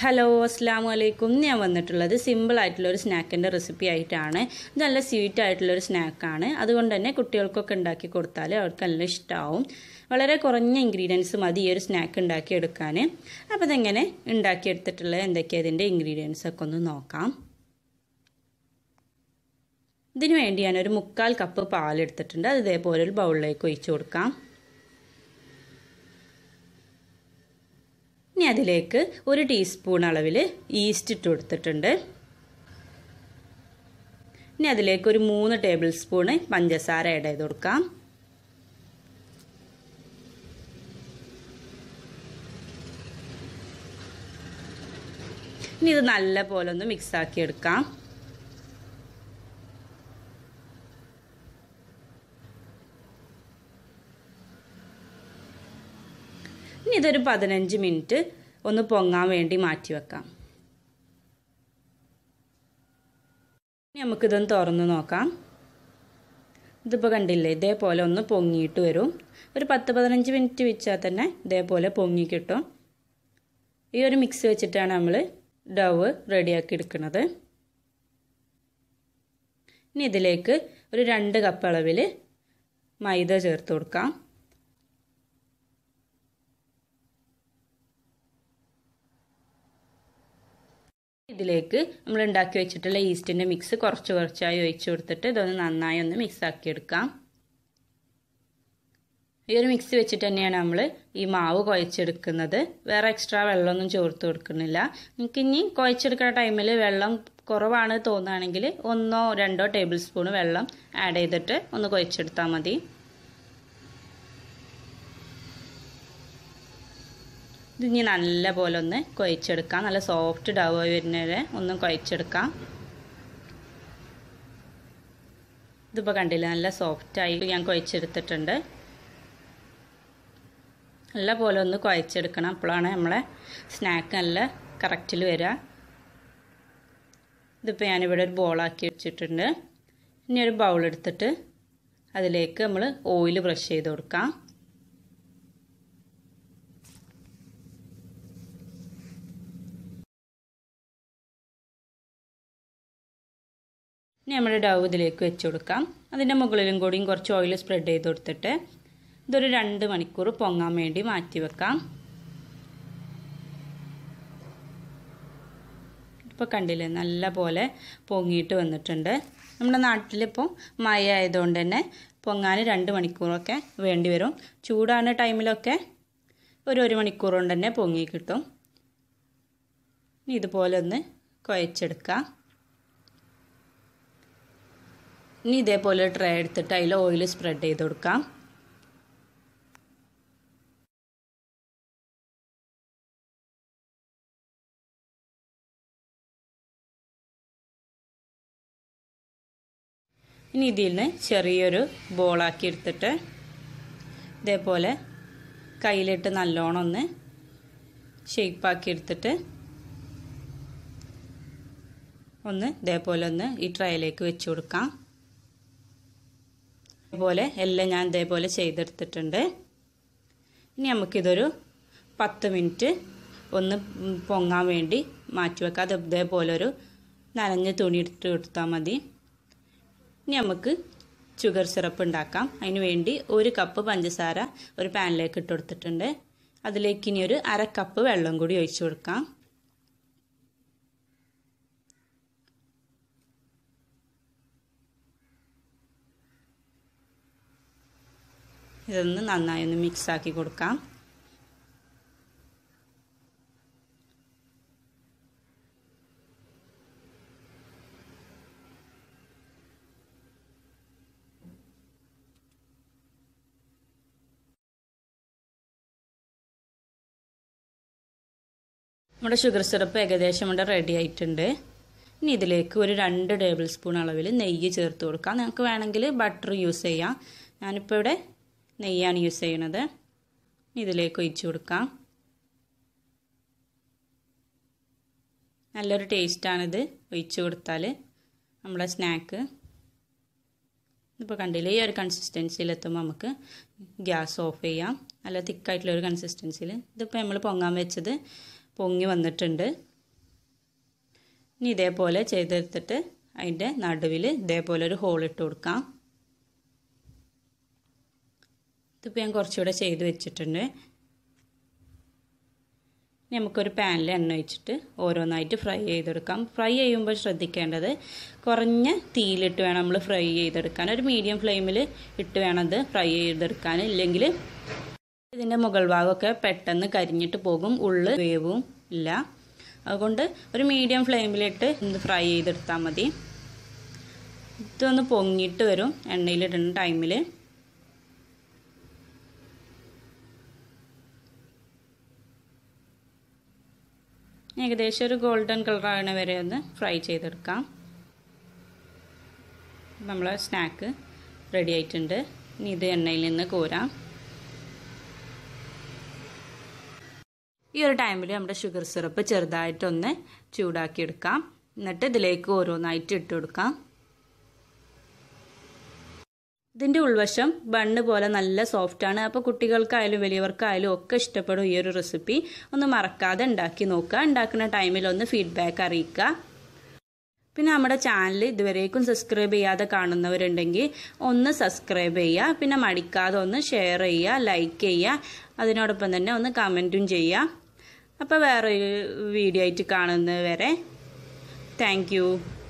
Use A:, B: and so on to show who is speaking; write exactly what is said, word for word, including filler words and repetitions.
A: Hello അസ്സലാമു അലൈക്കും. ഞാൻ വന്നിട്ടുള്ളത് സിമ്പിൾ ആയിട്ടുള്ളൊരു സ്നാക്കിൻ്റെ റെസിപ്പി ആയിട്ടാണ്. ഇത് നല്ല സ്വീറ്റ് ആയിട്ടുള്ളൊരു സ്നാക്കാണ്. അതുകൊണ്ട് തന്നെ കുട്ടികൾക്കൊക്കെ ഉണ്ടാക്കി കൊടുത്താൽ അവർക്ക് നല്ല ഇഷ്ടമാവും. വളരെ കുറഞ്ഞ ഇൻഗ്രീഡിയൻസ് മതി ഈ ഒരു സ്നാക്ക് ഉണ്ടാക്കിയെടുക്കാൻ. അപ്പോൾ ഇതെങ്ങനെ ഉണ്ടാക്കിയെടുത്തിട്ടുള്ളത് എന്തൊക്കെയാണ് ഇതിൻ്റെ ഇൻഗ്രീഡിയൻസ് ഒക്കെ ഒന്ന് നോക്കാം. ഇതിനു വേണ്ടി ഞാനൊരു മുക്കാൽ കപ്പ് പാലെടുത്തിട്ടുണ്ട്. അത് ഇതേപോലെ ഒരു ബൗളിലേക്ക് ഒഴിച്ചു കൊടുക്കാം. ഇനി അതിലേക്ക് ഒരു ടീസ്പൂൺ അളവിൽ ഈസ്റ്റ് ഇട്ട് കൊടുത്തിട്ടുണ്ട്. ഇനി അതിലേക്ക് ഒരു മൂന്ന് ടേബിൾ സ്പൂണ് പഞ്ചസാര ആഡ് ചെയ്ത് കൊടുക്കാം. ഇനി ഇത് നല്ല പോലെ ഒന്ന് മിക്സ് ആക്കി എടുക്കാം. ഇനി ഇതൊരു പതിനഞ്ച് മിനിറ്റ് ഒന്ന് പൊങ്ങാൻ വേണ്ടി മാറ്റി വെക്കാം. ഇനി നമുക്കിതൊന്ന് തുറന്ന് നോക്കാം. ഇതിപ്പോൾ കണ്ടില്ലേ, ഇതേപോലെ ഒന്ന് പൊങ്ങിയിട്ട് വരും. ഒരു പത്ത് പതിനഞ്ച് മിനിറ്റ് വെച്ചാൽ തന്നെ ഇതേപോലെ പൊങ്ങി കിട്ടും. ഈ ഒരു മിക്സ് വെച്ചിട്ടാണ് നമ്മൾ ഡവ് റെഡിയാക്കി എടുക്കുന്നത്. ഇനി ഇതിലേക്ക് ഒരു രണ്ട് കപ്പ് അളവിൽ മൈദ ചേർത്ത് കൊടുക്കാം. ഇതിലേക്ക് നമ്മൾ ഉണ്ടാക്കി വെച്ചിട്ടുള്ള ഈസ്റ്റിൻ്റെ മിക്സ് കുറച്ച് കുറച്ചായി ഒഴിച്ചു കൊടുത്തിട്ട് ഇതൊന്ന് നന്നായി ഒന്ന് മിക്സ് ആക്കി എടുക്കാം. ഈ ഒരു മിക്സ് വെച്ചിട്ട് തന്നെയാണ് നമ്മൾ ഈ മാവ് കുഴച്ചെടുക്കുന്നത്. വേറെ എക്സ്ട്രാ വെള്ളമൊന്നും ചേർത്ത് കൊടുക്കുന്നില്ല. നിങ്ങൾക്ക് ഇനി കുഴച്ചെടുക്കുന്ന ടൈമിൽ വെള്ളം കുറവാണ് തോന്നുകയാണെങ്കിൽ ഒന്നോ രണ്ടോ ടേബിൾ സ്പൂൺ വെള്ളം ആഡ് ചെയ്തിട്ട് ഒന്ന് കുഴച്ചെടുത്താൽ മതി. ഇതിനി നല്ല പോലെ ഒന്ന് കുഴച്ചെടുക്കാം. നല്ല സോഫ്റ്റ് ഡവ് വരുന്നവരെ ഒന്ന് കുഴച്ചെടുക്കാം. ഇതിപ്പോൾ കണ്ടില്ല, നല്ല സോഫ്റ്റായി ഞാൻ കുഴച്ചെടുത്തിട്ടുണ്ട്. നല്ല പോലെ ഒന്ന് കുഴച്ചെടുക്കണം. അപ്പോഴാണ് നമ്മളെ സ്നാക്ക് നല്ല കറക്റ്റിൽ വരിക. ഇതിപ്പോൾ ഞാനിവിടെ ഒരു ബോളാക്കി വെച്ചിട്ടുണ്ട്. ഇനി ഒരു ബൗൾ എടുത്തിട്ട് അതിലേക്ക് നമ്മൾ ഓയിൽ ബ്രഷ് ചെയ്ത് കൊടുക്കാം. ഇനി നമ്മൾ ഡവ് ഇതിലേക്ക് വെച്ച് കൊടുക്കാം. അതിൻ്റെ മുകളിലും കൂടിയും കുറച്ച് ഓയിൽ സ്പ്രെഡ് ചെയ്ത് കൊടുത്തിട്ട് ഇതൊരു രണ്ട് മണിക്കൂർ പൊങ്ങാൻ വേണ്ടി മാറ്റി വെക്കാം. ഇപ്പോൾ കണ്ടില്ലേ, നല്ല പോലെ പൊങ്ങിയിട്ട് വന്നിട്ടുണ്ട്. നമ്മുടെ നാട്ടിലിപ്പോൾ മഴ ആയതുകൊണ്ട് തന്നെ പൊങ്ങാൻ രണ്ട് മണിക്കൂറൊക്കെ വേണ്ടി വരും. ചൂടാണ് ടൈമിലൊക്കെ ഒരു ഒരു മണിക്കൂർ കൊണ്ട് തന്നെ പൊങ്ങി കിട്ടും. ഇനി ഇതുപോലെ ഒന്ന് കുഴച്ചെടുക്കാം. ഇനി ഇതേപോലെ ട്രേ എടുത്തിട്ട് അതിൽ ഓയിൽ സ്പ്രെഡ് ചെയ്ത് കൊടുക്കാം. ഇനി ഇതിൽ നിന്ന് ചെറിയൊരു ബോളാക്കി എടുത്തിട്ട് ഇതേപോലെ കയ്യിലിട്ട് നല്ലോണം ഒന്ന് ഷേപ്പാക്കി എടുത്തിട്ട് ഒന്ന് ഇതേപോലെ ഒന്ന് ഈ ട്രേയിലേക്ക് വെച്ച് കൊടുക്കാം. ഇതേപോലെ എല്ലാം ഞാൻ ഇതേപോലെ ചെയ്തെടുത്തിട്ടുണ്ട്. ഇനി നമുക്കിതൊരു പത്ത് മിനിറ്റ് ഒന്ന് പൊങ്ങാൻ വേണ്ടി മാറ്റി വെക്കാം. അത് ഇതേപോലെ ഒരു നനഞ്ഞ തുണി എടുത്ത് കൊടുത്താൽ മതി. ഇനി നമുക്ക് ഷുഗർ സിറപ്പ് ഉണ്ടാക്കാം. അതിന് വേണ്ടി ഒരു കപ്പ് പഞ്ചസാര ഒരു പാനിലേക്ക് ഇട്ട് കൊടുത്തിട്ടുണ്ട്. അതിലേക്ക് ഇനി ഒരു അര കപ്പ് വെള്ളം കൂടി ഒഴിച്ചു കൊടുക്കാം. ഇതൊന്ന് നന്നായി ഒന്ന് മിക്സ് ആക്കി കൊടുക്കാം. നമ്മുടെ ഷുഗർ സിറപ്പ് ഏകദേശം ഇവിടെ റെഡി ആയിട്ടുണ്ട്. ഇനി ഇതിലേക്ക് ഒരു രണ്ട് ടേബിൾ സ്പൂൺ അളവിൽ നെയ്യ് ചേർത്ത് കൊടുക്കാം. നിങ്ങൾക്ക് വേണമെങ്കിൽ ബട്ടർ യൂസ് ചെയ്യാം. ഞാനിപ്പോൾ ഇവിടെ നെയ്യാണ് യൂസ് ചെയ്യണത്. ഇതിലേക്ക് ഒഴിച്ചു കൊടുക്കാം. നല്ലൊരു ടേസ്റ്റാണിത് ഒഴിച്ചു കൊടുത്താൽ നമ്മളെ സ്നാക്ക്. ഇപ്പോൾ കണ്ടില്ലേ, ഈ ഒരു കൺസിസ്റ്റൻസിയിലെത്തുമ്പോൾ നമുക്ക് ഗ്യാസ് ഓഫ് ചെയ്യാം. നല്ല തിക്കായിട്ടുള്ളൊരു കൺസിസ്റ്റൻസിയിൽ. ഇതിപ്പോൾ നമ്മൾ പൊങ്ങാൻ വെച്ചത് പൊങ്ങി വന്നിട്ടുണ്ട്. ഇനി ഇതേപോലെ ചെയ്തെടുത്തിട്ട് അതിൻ്റെ നടുവിൽ ഇതേപോലെ ഒരു ഹോൾ ഇട്ട് കൊടുക്കാം. ഇതിപ്പോൾ ഞാൻ കുറച്ചുകൂടെ ചെയ്ത് വെച്ചിട്ടുണ്ട്. നമുക്കൊരു പാനിൽ എണ്ണ ഒഴിച്ചിട്ട് ഓരോന്നായിട്ട് ഫ്രൈ ചെയ്തെടുക്കാം. ഫ്രൈ ചെയ്യുമ്പോൾ ശ്രദ്ധിക്കേണ്ടത് കുറഞ്ഞ തീയിലിട്ട് വേണം നമ്മൾ ഫ്രൈ ചെയ്തെടുക്കാൻ. ഒരു മീഡിയം ഫ്ലെയിമിൽ ഇട്ട് വേണം ഇത് ഫ്രൈ ചെയ്തെടുക്കാൻ. ഇല്ലെങ്കിൽ ഇതിൻ്റെ മുകൾ ഭാഗമൊക്കെ പെട്ടെന്ന് കരിഞ്ഞിട്ട് പോകും, ഉള്ളു വേവും ഇല്ല. അതുകൊണ്ട് ഒരു മീഡിയം ഫ്ലെയിമിലിട്ട് ഇത് ഫ്രൈ ചെയ്തെടുത്താൽ മതി. ഇതൊന്ന് പൊങ്ങിയിട്ട് വരും എണ്ണയിലിടുന്ന ടൈമിൽ. ഏകദേശം ഒരു ഗോൾഡൻ കളറാണ് വരെ ഒന്ന് ഫ്രൈ ചെയ്തെടുക്കാം. നമ്മളെ സ്നാക്ക് റെഡി ആയിട്ടുണ്ട്. ഇനി ഇത് എണ്ണയിൽ നിന്ന് കോരാം. ഈ ഒരു ടൈമിൽ നമ്മുടെ ഷുഗർ സിറപ്പ് ചെറുതായിട്ടൊന്ന് ചൂടാക്കിയെടുക്കാം. എന്നിട്ട് ഇതിലേക്ക് ഓരോന്നായിട്ട് ഇട്ട് കൊടുക്കാം. ഇതിൻ്റെ ഉൾവശം ബണ്ണ് പോലെ നല്ല സോഫ്റ്റാണ്. അപ്പോൾ കുട്ടികൾക്കായാലും വലിയവർക്കായാലും ഒക്കെ ഇഷ്ടപ്പെടും ഈ ഒരു റെസിപ്പി. ഒന്ന് മറക്കാതെ ഉണ്ടാക്കി നോക്കുക. ഉണ്ടാക്കുന്ന ടൈമിൽ ഒന്ന് ഫീഡ്ബാക്ക് അറിയിക്കുക. പിന്നെ നമ്മുടെ ചാനൽ ഇതുവരേക്കും സബ്സ്ക്രൈബ് ചെയ്യാതെ കാണുന്നവരുണ്ടെങ്കിൽ ഒന്ന് സബ്സ്ക്രൈബ് ചെയ്യുക. പിന്നെ മടിക്കാതെ ഒന്ന് ഷെയർ ചെയ്യുക, ലൈക്ക് ചെയ്യുക. അതിനോടൊപ്പം തന്നെ ഒന്ന് കമൻറ്റും ചെയ്യുക. അപ്പോൾ വേറൊരു വീഡിയോ ആയിട്ട് കാണുന്നത് വരെ താങ്ക് യു.